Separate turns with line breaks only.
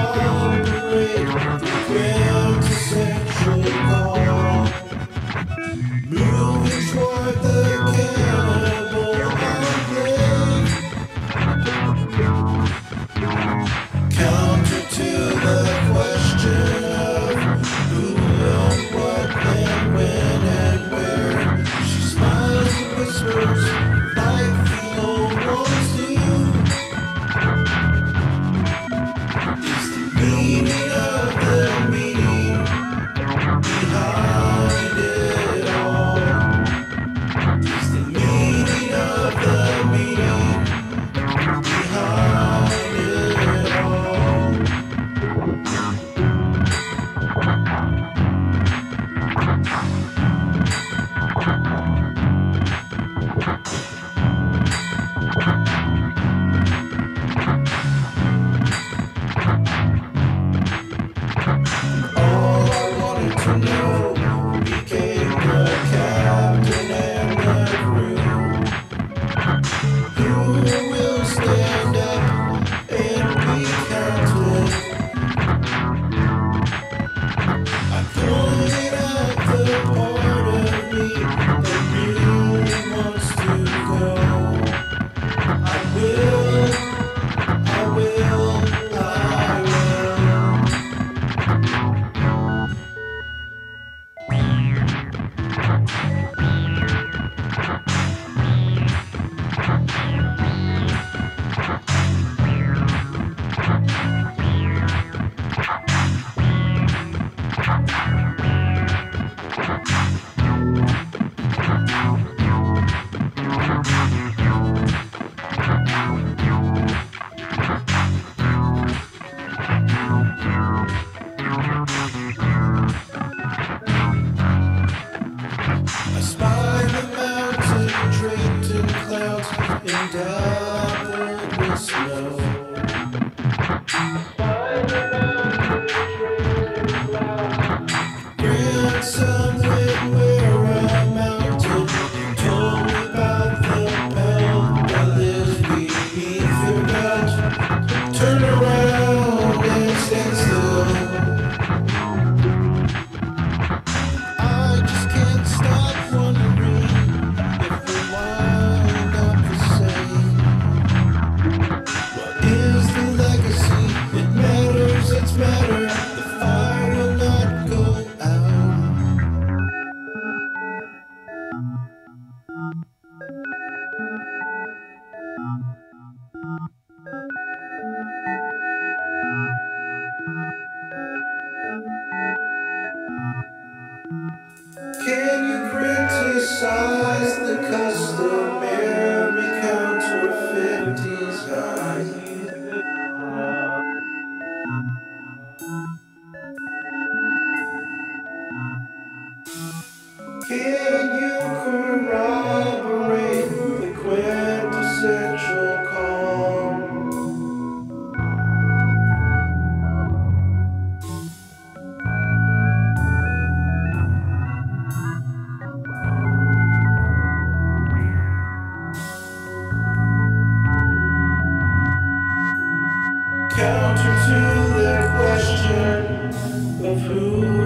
corroborate the quintessential call, moving toward the cannibal enclave, counter to the question of who and what and when and where. She smiles and whispers like the old ones do. Is the meaning of the meaning behind it all? Is the meaning of the meaning behind it all? All I wanted to know became the captain and the crew. Who will stand up and be counted? I pointed at the part of me that really wants to go. I will, I will, I will. I spy the mountain draped in clouds and dabbled with snow. Grandson went where a mountain told me about the bell that lives beneath your gut. Turn around and stand still. I just can't stop wondering if we'll wind up the same. What is the legacy? It matters, it's matter. The fire will not go out. Can you criticize the customary counterfeit design? Can you corroborate the quintessential calm? Counter to the question of who